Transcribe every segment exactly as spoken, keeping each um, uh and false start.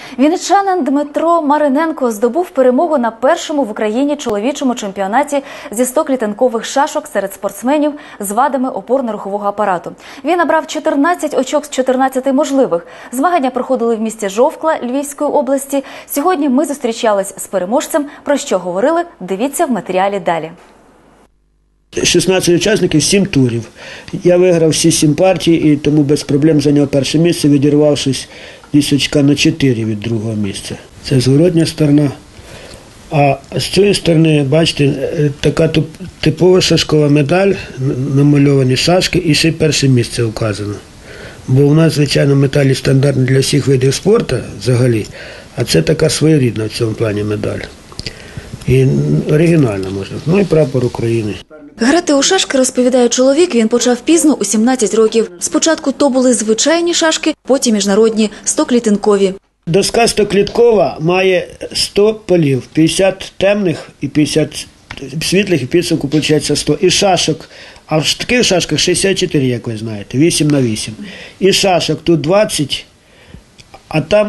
Вінничанин Дмитро Мариненко здобув перемогу на першому в Україні чоловічому чемпіонаті зі стоклітинкових шашок серед спортсменів з вадами опорно-рухового апарату. Він набрав чотирнадцять очок з чотирнадцяти можливих. Змагання проходили в місті Жовква Львівської області. Сьогодні ми зустрічались з переможцем. Про що говорили? Дивіться в матеріалі далі. шістнадцять учасників, сім турів. Я виграв всі сім партій і тому без проблем зайняв перше місце, відірвавшись десь очка на чотири від другого місця. Це зворотня сторона. А з цієї сторони, бачите, така типова шашкова медаль, намальовані шашки і ще й перше місце вказано. Бо у нас, звичайно, медалі стандартні для всіх видів спорту взагалі, а це така своєрідна в цьому плані медаль. І оригінальна можна. Ну і прапор України. Грати у шашки, розповідає чоловік, він почав пізно, у сімнадцять років. Спочатку то були звичайні шашки, потім міжнародні, стоклітинкові. Доска стокліткова має сто полів, п'ятдесят темних і п'ятдесят світлих, і підсумку виходить сто. І шашок, а в таких шашках шістдесят чотири, як ви знаєте, вісім на вісім. І шашок тут двадцять, а там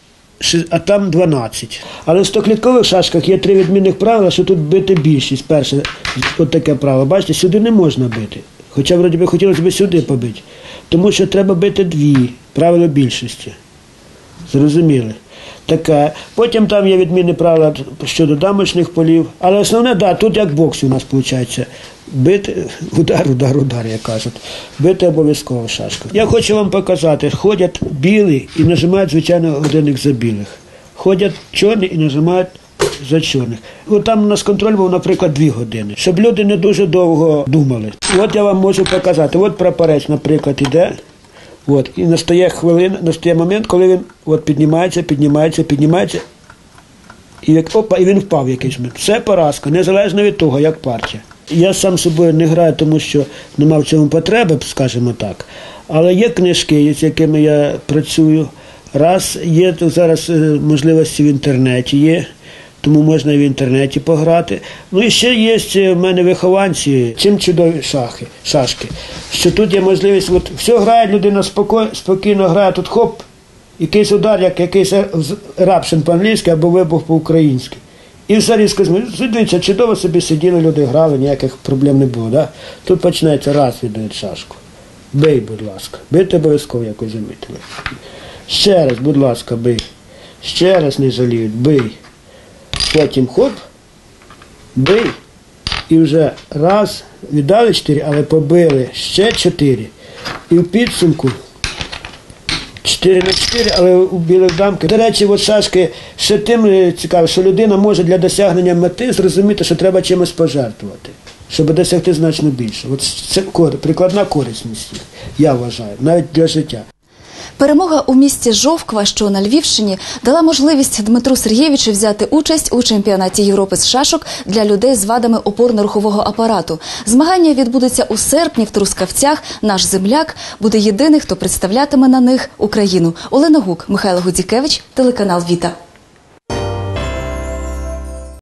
а там дванадцять. Але в стокліткових шашках є три відмінних правила, що тут бити більшість. Перше, от таке правило. Бачите, сюди не можна бити. Хоча, вроді би, хотілося б сюди побити. Тому що треба бити дві. Правило більшості. Зрозуміли? Таке. Потім там є відмінні правила щодо дамочних полів. Але основне, да, тут як бокс у нас виходить. Бити, удар, удар, удар, як кажуть. Бити обов'язково шашку. Я хочу вам показати, ходять білі і нажимають, звичайно, годинник за білих. Ходять чорні і нажимають за чорних. От там у нас контроль був, наприклад, дві години. Щоб люди не дуже довго думали. От я вам можу показати. От прапорець, наприклад, іде. От, і настає хвилина, настає момент, коли він от, піднімається, піднімається, піднімається. І, як, опа, і він впав в якийсь момент. Це поразка, незалежно від того, як партія. Я сам собою не граю, тому що не мав в цьому потреби, скажімо так. Але є книжки, з якими я працюю. Раз, є зараз можливості в інтернеті, є, тому можна і в інтернеті пограти. Ну і ще є в мене вихованці, чим чудові шахи, шашки. Що тут є можливість, от все грає, людина спокійно, спокійно грає, тут хоп, якийсь удар, як якийсь рапшин по-англійськи або вибух по-українськи. І все різко змінюється. Дивіться, чудово собі сиділи, люди грали, ніяких проблем не було. Да? Тут починається раз віддають шашку. Бий, будь ласка. Бийте обов'язково, якось замітили. Ще раз, будь ласка, бий. Ще раз не жаліють, бий. Потім хоп, бий. І вже раз, віддали чотири, але побили ще чотири. І в підсумку чотири на чотири, але у білих дамки. До речі, от шашки ще тим цікаво, що людина може для досягнення мети зрозуміти, що треба чимось пожертвувати, щоб досягти значно більше. От це прикладна корисність, я вважаю, навіть для життя. Перемога у місті Жовква, що на Львівщині, дала можливість Дмитру Сергійовичу взяти участь у чемпіонаті Європи з шашок для людей з вадами опорно-рухового апарату. Змагання відбудуться у серпні в Трускавцях. Наш земляк буде єдиний, хто представлятиме на них Україну. Олена Гук, Михайло Гудзікевич, телеканал «Віта».